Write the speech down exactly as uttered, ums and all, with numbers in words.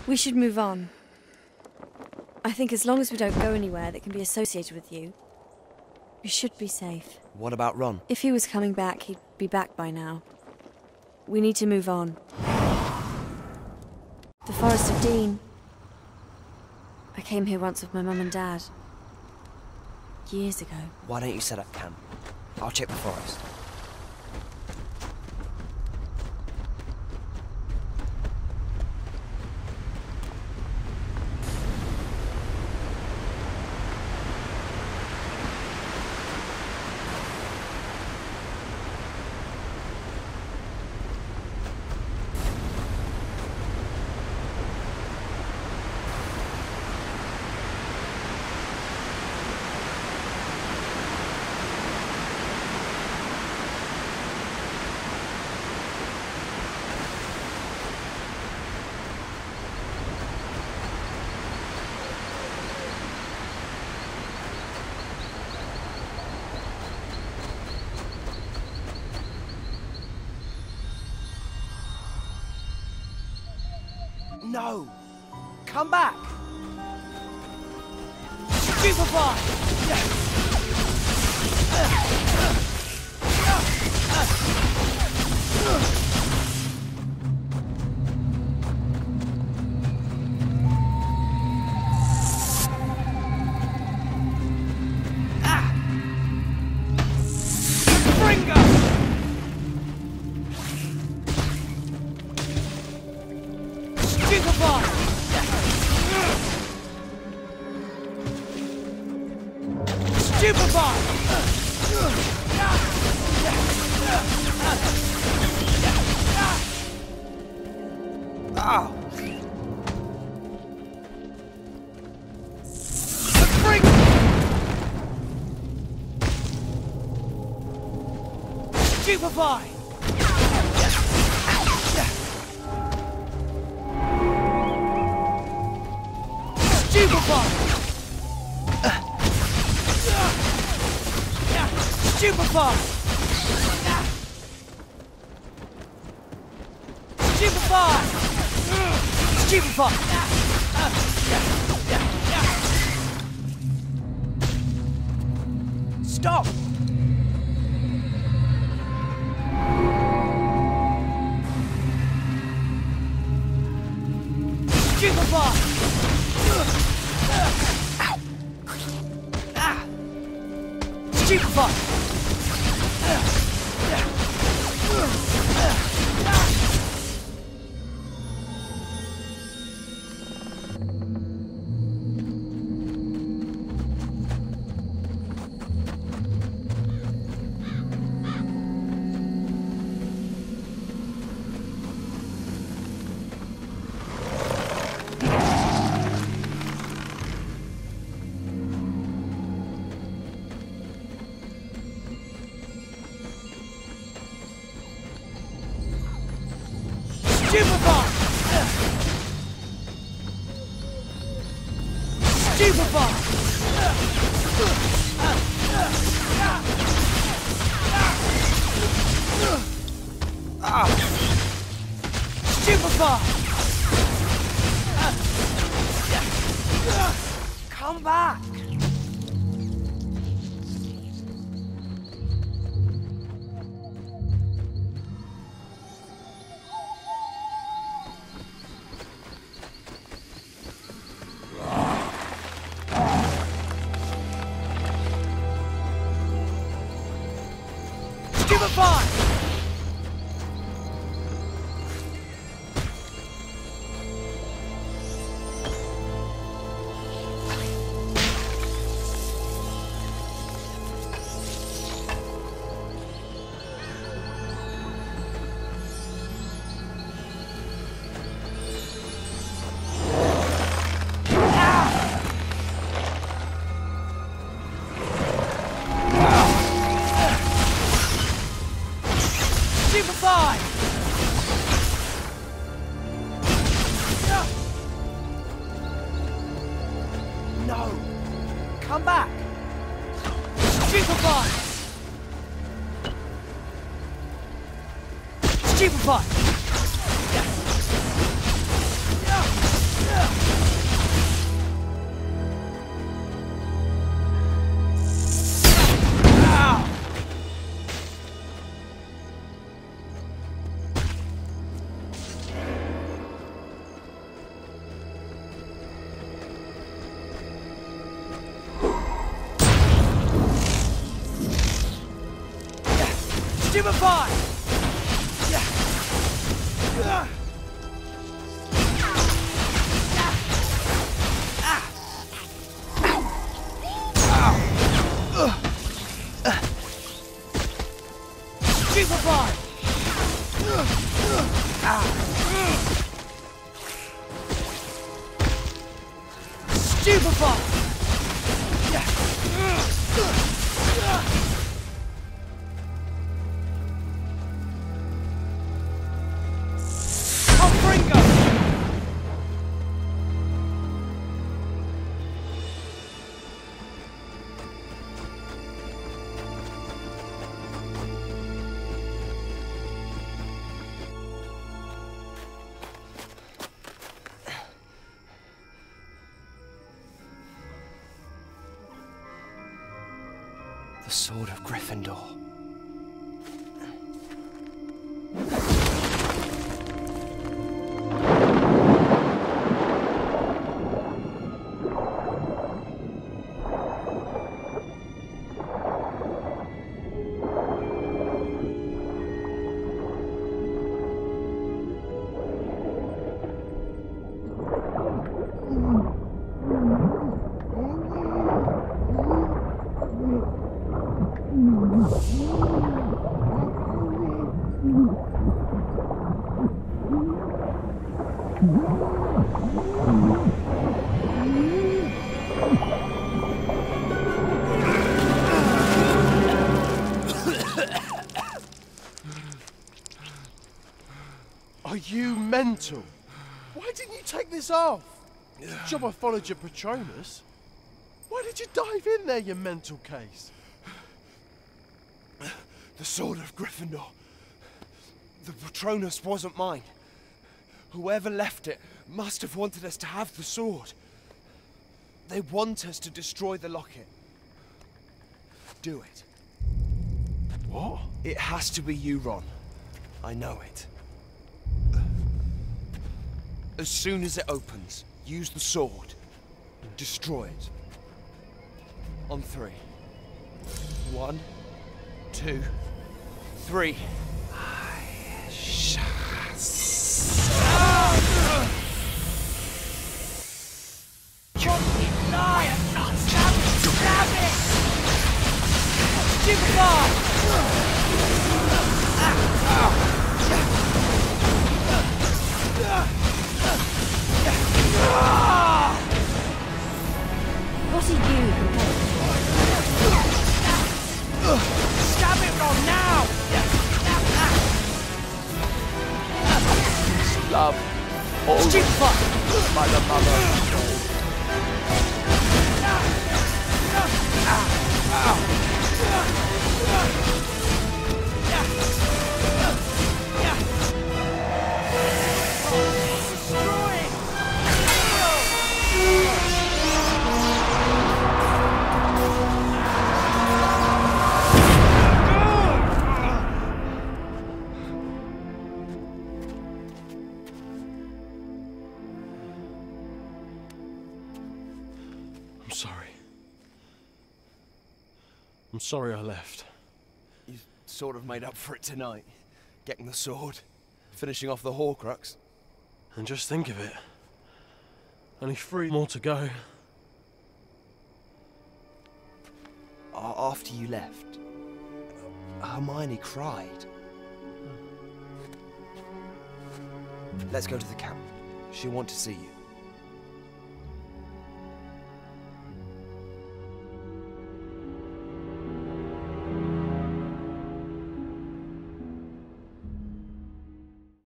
We should move on. I think as long as we don't go anywhere that can be associated with you, we should be safe. What about Ron? If he was coming back, he'd be back by now. We need to move on. The Forest of Dean. I came here once with my mum and dad. Years ago. Why don't you set up camp? I'll check the forest. No! Come back! Stupefy! Stupefy! Stupefy! Stupefy! Stupefy! Stupefy! Stop! Stupefy! Stupefy! Come back! Stupefy! No! Come back! Stupefy! Stupefy! Stupefy! Stupefy! Stupefy! Confringo! The Sword of Gryffindor. Are you mental? Why didn't you take this off? It's a job I followed your Patronus. Why did you dive in there, you mental case? The Sword of Gryffindor. The Patronus wasn't mine. Whoever left it must have wanted us to have the sword. They want us to destroy the locket. Do it. What? It has to be you, Ron. I know it. As soon as it opens, use the sword. Destroy it. On three. One, two, three. What are you prepared for? Stab it, Ron, now! Love. All Stupefy! by the mother. I'm sorry. I'm sorry I left. You sort of made up for it tonight. Getting the sword, finishing off the Horcrux. And just think of it. Only three more to go. A- After you left, Hermione cried. Let's go to the camp. She'll want to see you.